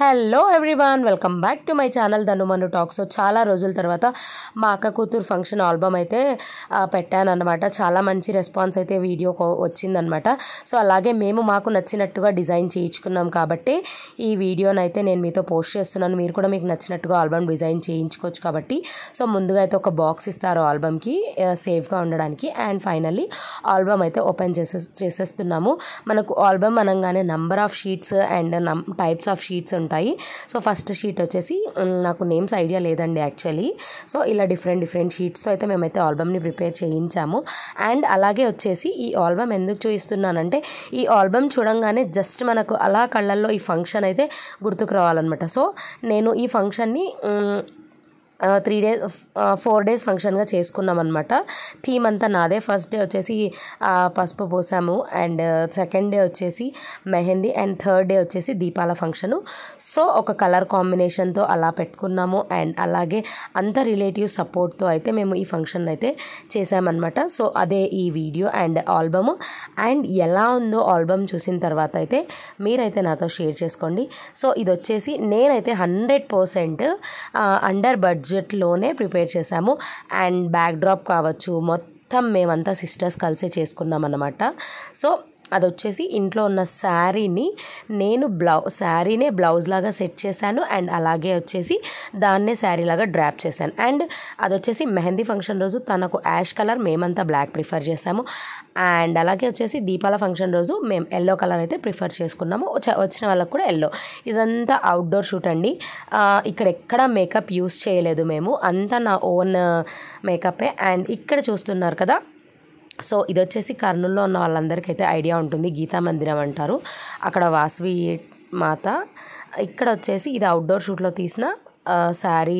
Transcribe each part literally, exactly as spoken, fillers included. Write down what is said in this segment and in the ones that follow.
Hello everyone, welcome back to my channel ధనుమను talk. So చాలా రోజుల తర్వాత మా అక్క కూతురు ఫంక్షన్ ఆల్బమ్ అయితే పెట్టాను అనమాట. చాలా మంచి రెస్పాన్స్ అయితే వీడియో వచ్చిందనమాట. సో అలాగే మేము మాకు నచ్చినట్టుగా డిజైన్ చేయించుకున్నాం కాబట్టి ఈ వీడియోని అయితే నేను మీతో పోస్ట్ చేస్తున్నాను. మీరు కూడా మీకు నచ్చినట్టుగా ఆల్బమ్ డిజైన్ చేయించుకోవచ్చు కాబట్టి. సో ముందుగా అయితే ఒక బాక్స్ ఇస్తారు ఆల్బమ్కి సేఫ్గా ఉండడానికి. అండ్ ఫైనల్లీ ఆల్బమ్ అయితే ఓపెన్ చేసే చేసేస్తున్నాము. మనకు ఆల్బమ్ అనగానే number of sheets and types of sheets ఉంటాయి. సో ఫస్ట్ షీట్ వచ్చేసి నాకు నేమ్స్ ఐడియా లేదండి యాక్చువల్లీ. సో ఇలా డిఫరెంట్ డిఫరెంట్ షీట్స్తో అయితే మేమైతే ఆల్బమ్ని ప్రిపేర్ చేయించాము. అండ్ అలాగే వచ్చేసి ఈ ఆల్బమ్ ఎందుకు చూపిస్తున్నానంటే ఈ ఆల్బమ్ చూడంగానే జస్ట్ మనకు అలా కళ్ళల్లో ఈ ఫంక్షన్ అయితే గుర్తుకు రావాలన్నమాట. సో నేను ఈ ఫంక్షన్ని త్రీ డేస్ ఫోర్ డేస్ ఫంక్షన్గా చేసుకున్నాం అనమాట. థీమ్ అంతా నాదే. ఫస్ట్ డే వచ్చేసి పసుపు పోసాము, అండ్ సెకండ్ డే వచ్చేసి మెహందీ, అండ్ థర్డ్ డే వచ్చేసి దీపాల ఫంక్షను. సో ఒక కలర్ కాంబినేషన్తో అలా పెట్టుకున్నాము. అండ్ అలాగే అంత రిలేటివ్ సపోర్ట్తో అయితే మేము ఈ ఫంక్షన్ అయితే చేసామన్నమాట. సో అదే ఈ వీడియో అండ్ ఆల్బమ్. అండ్ ఎలా ఉందో ఆల్బమ్ చూసిన తర్వాత అయితే మీరైతే నాతో షేర్ చేసుకోండి. సో ఇది వచ్చేసి నేనైతే హండ్రెడ్ పర్సెంట్ అండర్ బడ్జెట్ లోనే ప్రిపేర్ చేశాము. అండ్ బ్యాక్ డ్రాప్ కావచ్చు, మొత్తం మేమంతా సిస్టర్స్ కలిసే చేసుకున్నాం అన్నమాట. సో అది వచ్చేసి ఇంట్లో ఉన్న శారీని నేను బ్లౌ శారీనే బ్లౌజ్ లాగా సెట్ చేశాను. అండ్ అలాగే వచ్చేసి దాన్నే శారీ లాగా డ్రాప్ చేశాను. అండ్ అది వచ్చేసి మెహందీ ఫంక్షన్ రోజు తనకు యాష్ కలర్, మేమంతా బ్లాక్ ప్రిఫర్ చేసాము. అండ్ అలాగే వచ్చేసి దీపాల ఫంక్షన్ రోజు మేము ఎల్లో కలర్ అయితే ప్రిఫర్ చేసుకున్నాము. వచ్చిన వాళ్ళకు కూడా ఎల్లో. ఇదంతా అవుట్డోర్ షూట్ అండి. ఇక్కడ ఎక్కడ మేకప్ యూస్ చేయలేదు మేము, అంతా నా ఓన్ మేకపే. అండ్ ఇక్కడ చూస్తున్నారు కదా, సో ఇది వచ్చేసి కర్నూలులో ఉన్న వాళ్ళందరికీ అయితే ఐడియా ఉంటుంది, గీతా మందిరం అంటారు. అక్కడ వాసవి మాత. ఇక్కడ వచ్చేసి ఇది అవుట్డోర్ షూట్లో తీసిన శారీ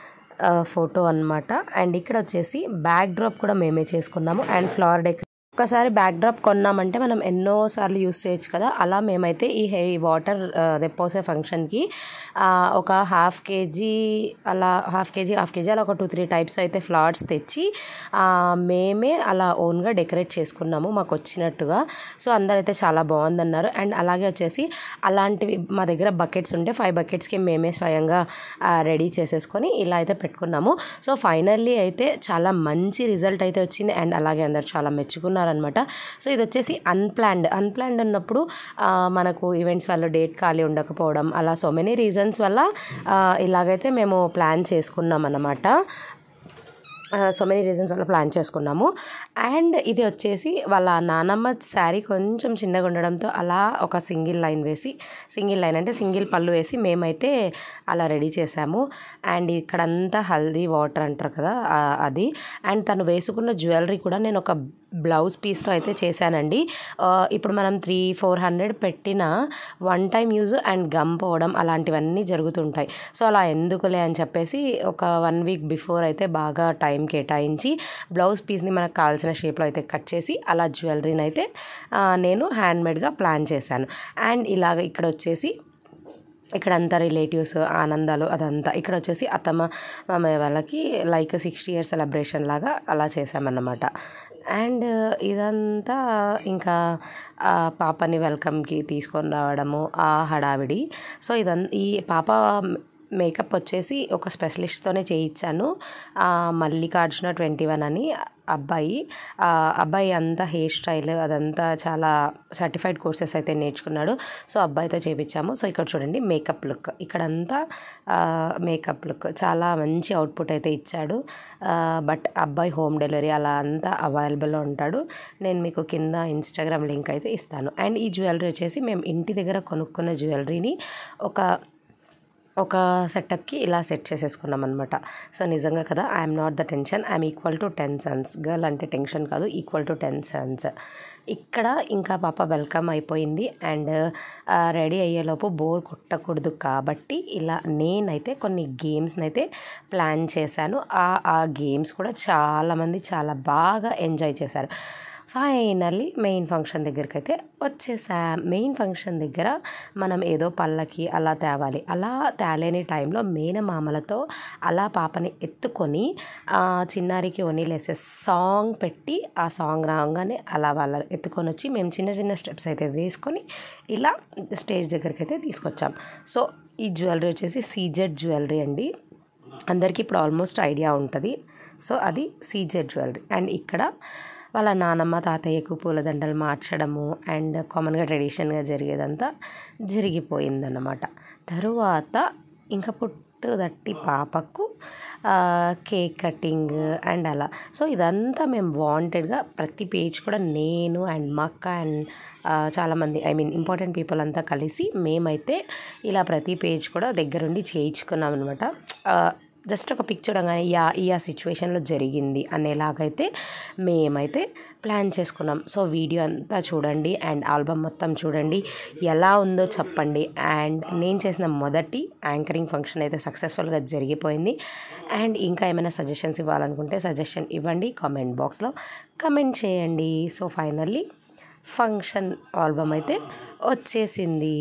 ఫోటో అన్నమాట. అండ్ ఇక్కడ వచ్చేసి బ్యాక్ డ్రాప్ కూడా మేమే చేసుకున్నాము. అండ్ ఫ్లవర్ డెకరేషన్ ఒకసారి బ్యాక్ డ్రాప్ కొన్నామంటే మనం ఎన్నోసార్లు యూస్ చేయొచ్చు కదా. అలా మేమైతే ఈ హే వాటర్ రెపోసే ఫంక్షన్కి ఒక హాఫ్ కేజీ అలా హాఫ్ కేజీ హాఫ్ కేజీ అలా ఒక టూ త్రీ టైప్స్ అయితే ఫ్లవర్స్ తెచ్చి మేమే అలా ఓన్గా డెకరేట్ చేసుకున్నాము మాకు వచ్చినట్టుగా. సో అందరైతే చాలా బాగుందన్నారు. అండ్ అలాగే వచ్చేసి అలాంటివి మా దగ్గర బకెట్స్ ఉంటే ఫైవ్ బకెట్స్కి మేమే స్వయంగా రెడీ చేసేసుకొని ఇలా అయితే పెట్టుకున్నాము. సో ఫైనల్లీ అయితే చాలా మంచి రిజల్ట్ అయితే వచ్చింది. అండ్ అలాగే అందరు చాలా మెచ్చుకున్నారు అనమాట. సో ఇది వచ్చేసి అన్ప్లాన్డ్ అన్ప్లాన్డ్ ఉన్నప్పుడు మనకు ఈవెంట్స్ వల్ల డేట్ ఖాళీ ఉండకపోవడం, అలా సో మెనీ రీజన్స్ వల్ల ఇలాగైతే మేము ప్లాన్ చేసుకున్నాం అన్నమాట. సో మెనీ రీజన్స్ వల్ల ప్లాన్ చేసుకున్నాము. అండ్ ఇది వచ్చేసి వాళ్ళ నానమ్మ శారీ కొంచెం చిన్నగా ఉండడంతో అలా ఒక సింగిల్ లైన్ వేసి, సింగిల్ లైన్ అంటే సింగిల్ పళ్ళు వేసి మేమైతే అలా రెడీ చేసాము. అండ్ ఇక్కడంతా హల్దీ వాటర్ అంటారు కదా అది. అండ్ తను వేసుకున్న జ్యువెలరీ కూడా నేను ఒక బ్లౌజ్ పీస్తో అయితే చేశానండి. ఇప్పుడు మనం త్రీ ఫోర్ హండ్రెడ్ పెట్టిన one time use and gum పోవడం అలాంటివన్నీ జరుగుతుంటాయి. సో అలా ఎందుకులే అని చెప్పేసి ఒక వన్ వీక్ బిఫోర్ అయితే బాగా టైం కేటాయించి బ్లౌజ్ పీస్ని మనకు కావాల్సిన షేప్లో అయితే కట్ చేసి అలా జ్యువెలరీని అయితే నేను హ్యాండ్మేడ్గా ప్లాన్ చేశాను. అండ్ ఇలాగ ఇక్కడ వచ్చేసి ఇక్కడంతా రిలేటివ్స్ ఆనందాలు అదంతా. ఇక్కడ వచ్చేసి అత్తమ్మ మామయ్య వాళ్ళకి లైక్ సిక్స్టీ ఇయర్స్ సెలబ్రేషన్ లాగా అలా చేసామన్నమాట. అండ్ ఇదంతా ఇంకా పాపని వెల్కమ్కి తీసుకొని రావడము ఆ హడావిడి. సో ఇదం ఈ పాప మేకప్ వచ్చేసి ఒక స్పెషలిస్ట్తోనే చేయించాను. మల్లికార్జున ట్వంటీ వన్ అని అబ్బాయి అబ్బాయి అంతా హెయిర్ స్టైల్ అదంతా చాలా సర్టిఫైడ్ కోర్సెస్ అయితే నేర్చుకున్నాడు. సో అబ్బాయితో చేయించాము. సో ఇక్కడ చూడండి మేకప్ లుక్, ఇక్కడంతా మేకప్ లుక్ చాలా మంచి అవుట్పుట్ అయితే ఇచ్చాడు. బట్ అబ్బాయి హోమ్ డెలివరీ అలా అంతా అవైలబుల్లో ఉంటాడు. నేను మీకు కింద ఇన్స్టాగ్రామ్ లింక్ అయితే ఇస్తాను. అండ్ ఈ జ్యువెలరీ వచ్చేసి మేము ఇంటి దగ్గర కొనుక్కున్న జ్యువెలరీని ఒక ఒక సెటప్కి ఇలా సెట్ చేసేసుకున్నాం అనమాట. సో నిజంగా కదా, I'm not the tension, I'm equal to ten sons. Girl అంటే టెన్షన్ కాదు, ఈక్వల్ టు టెన్ సన్స్. ఇక్కడ ఇంకా పాప వెల్కమ్ అయిపోయింది. అండ్ రెడీ అయ్యేలోపు బోర్ కొట్టకూడదు కాబట్టి ఇలా నేనైతే కొన్ని గేమ్స్ని అయితే ప్లాన్ చేశాను. ఆ ఆ గేమ్స్ కూడా చాలామంది చాలా బాగా ఎంజాయ్ చేశారు. ఫైనల్లీ మెయిన్ ఫంక్షన్ దగ్గరికి అయితే వచ్చేసాం. మెయిన్ ఫంక్షన్ దగ్గర మనం ఏదో పళ్ళకి అలా తేవాలి. అలా తేలేని టైంలో మేనమామలతో అలా పాపని ఎత్తుకొని చిన్నారికి ఒనీలేసే సాంగ్ పెట్టి ఆ సాంగ్ రాగానే అలా వాళ్ళ ఎత్తుకొని వచ్చి మేము చిన్న చిన్న స్టెప్స్ అయితే వేసుకొని ఇలా స్టేజ్ దగ్గరికి అయితే తీసుకొచ్చాం. సో ఈ జ్యువెలరీ వచ్చేసి సీజెడ్ జ్యువెలరీ అండి. అందరికీ ఇప్పుడు ఆల్మోస్ట్ ఐడియా ఉంటుంది. సో అది సీజెడ్ జ్యువెలరీ. అండ్ ఇక్కడ వాళ్ళ నానమ్మ తాతయ్యకు పూలదండలు మార్చడము అండ్ కామన్గా ట్రెడిషన్గా జరిగేదంతా జరిగిపోయిందన్నమాట. తరువాత ఇంకా పుట్టుదట్టి పాపకు కేక్ కటింగ్ అండ్ అలా. సో ఇదంతా మేము వాంటెడ్గా ప్రతి పేజ్ కూడా నేను అండ్ మా అక్క అండ్ చాలామంది ఐ మీన్ ఇంపార్టెంట్ పీపుల్ అంతా కలిసి మేమైతే ఇలా ప్రతి పేజ్ కూడా దగ్గరుండి చేయించుకున్నాం అనమాట. జస్ట్ ఒక పిక్ చూడగానే యా ఈ ఆ సిచ్యువేషన్లో జరిగింది అనేలాగైతే మేమైతే ప్లాన్ చేసుకున్నాం. సో వీడియో అంతా చూడండి అండ్ ఆల్బమ్ మొత్తం చూడండి, ఎలా ఉందో చెప్పండి. అండ్ నేను చేసిన మొదటి యాంకరింగ్ ఫంక్షన్ అయితే సక్సెస్ఫుల్గా జరిగిపోయింది. అండ్ ఇంకా ఏమైనా సజెషన్స్ ఇవ్వాలనుకుంటే సజెషన్ ఇవ్వండి, కామెంట్ బాక్స్లో కమెంట్ చేయండి. సో ఫైనల్లీ ఫంక్షన్ ఆల్బమ్ అయితే వచ్చేసింది.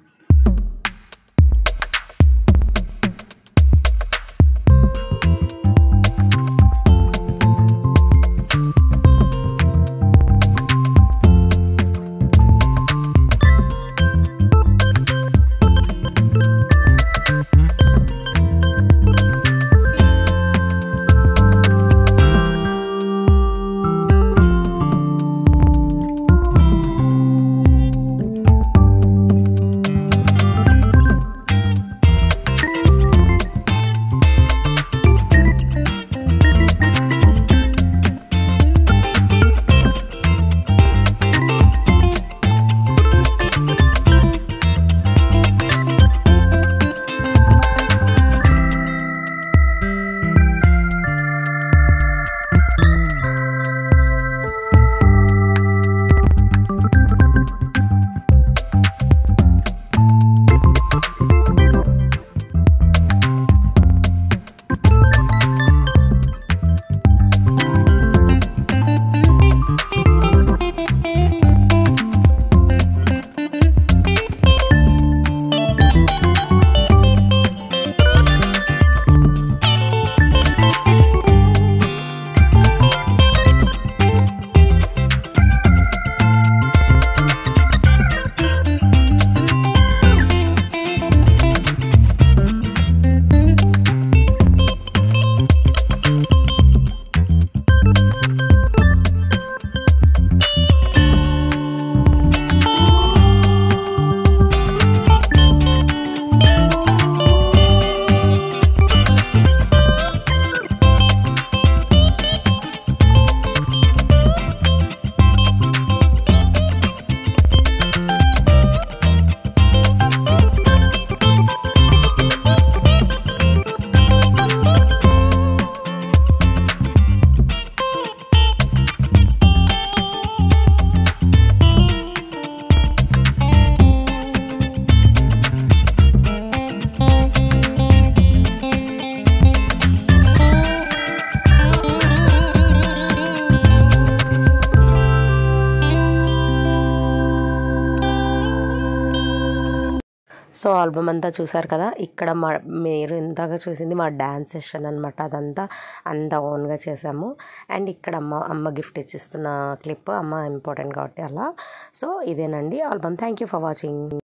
సో ఆల్బమ్ అంతా చూసారు కదా. ఇక్కడ మా మీరు ఇంతగా చూసింది మా డ్యాన్స్ సెషన్ అనమాట. అదంతా అంతా ఓన్గా చేసాము. అండ్ ఇక్కడ అమ్మ అమ్మ గిఫ్ట్ ఇచ్చిస్తున్న క్లిప్, అమ్మ ఇంపార్టెంట్ కాబట్టి అలా. సో ఇదేనండి album. Thank you for watching.